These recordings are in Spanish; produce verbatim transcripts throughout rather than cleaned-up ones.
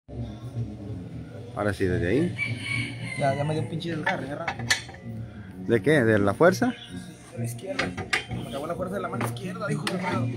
Ahora sí, desde ahí. Ya, ya me dio un pinche del carro, ya rápido. ¿De qué? ¿De la fuerza? De la izquierda. Me acabó la fuerza de la mano izquierda, dijo mi hermano.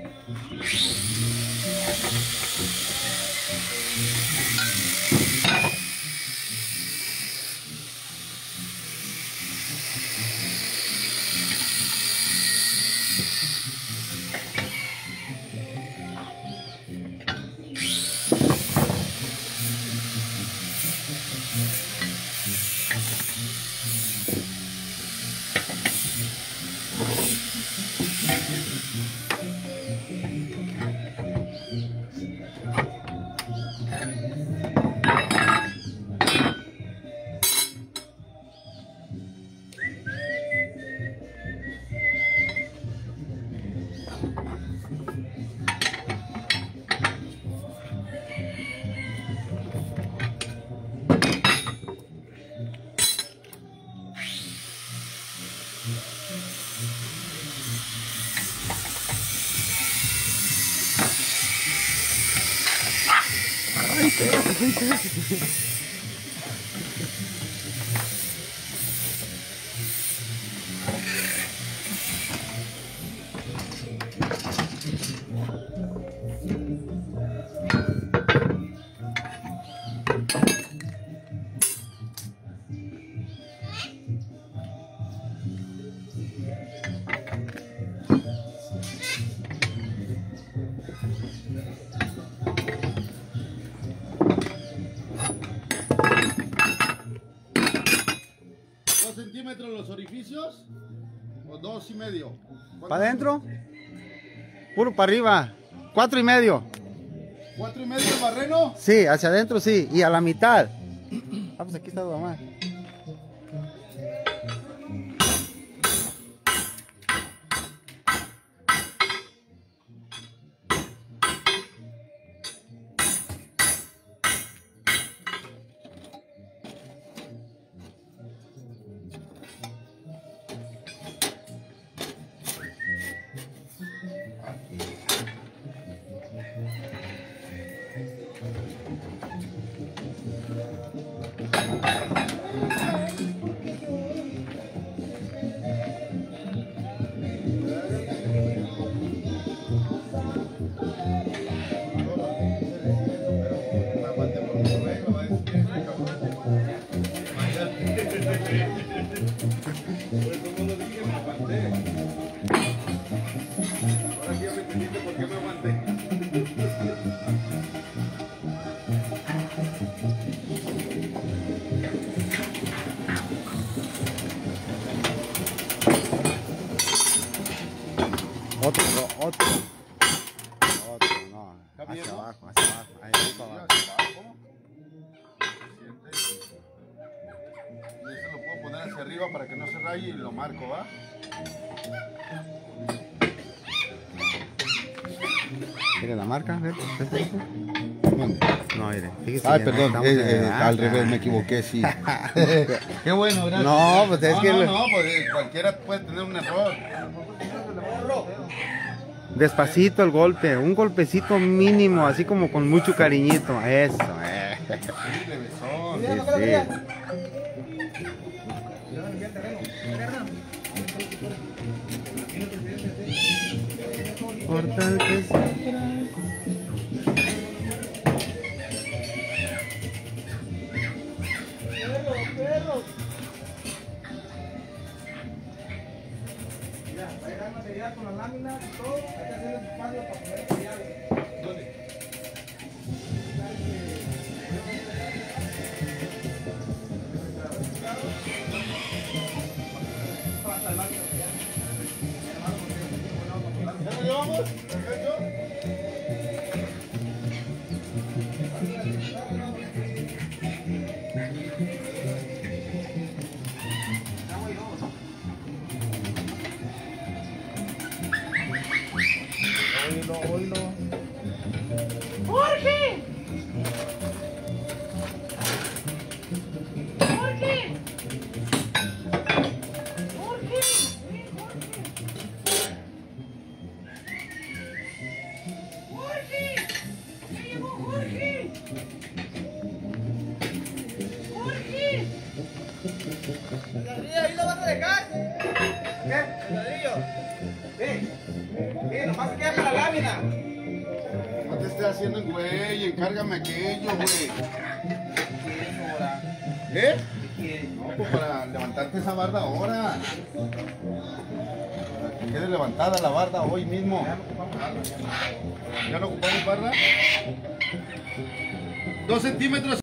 Centímetros los orificios o dos y medio. ¿Para adentro? Puro para arriba. Cuatro y medio. ¿Cuatro y medio el barreno? Sí, hacia adentro sí. Y a la mitad. Ah, pues aquí está tu mamá. Otro, no, otro. Otro, no. Hacia abajo, hacia abajo. Ahí, ahí para abajo. Y ese lo puedo poner hacia arriba para que no se raye y lo marco, ¿va? ¿Quiere la marca? A ver, no, mire. Fíjese, Ay, ya perdón, estamos eh, en eh, la- al revés, me equivoqué, sí. Qué bueno, gracias. No, pues es no, que No, le- no, pues eh, cualquiera puede tener un error. Despacito el golpe, un golpecito mínimo, así como con mucho cariñito. Eso, eh. Sí, levesón. Sí, sí. Portal que siempre- Con las láminas y todo, hay que hacer el espacio para poner materiales. ¿Dónde? ¿Ya lo llevamos? ¿Perfecto? ¿Qué? ¿Ladrillo? Sí. Sí, nomás queda para la lámina. No te estés haciendo güey, encárgame aquello, güey. ¿Qué quieres ahora? ¿Eh? ¿Qué quieres? No, pues para levantarte esa barda ahora. Para que quede levantada la barda hoy mismo. ¿Ya no ocupamos barda? Dos centímetros.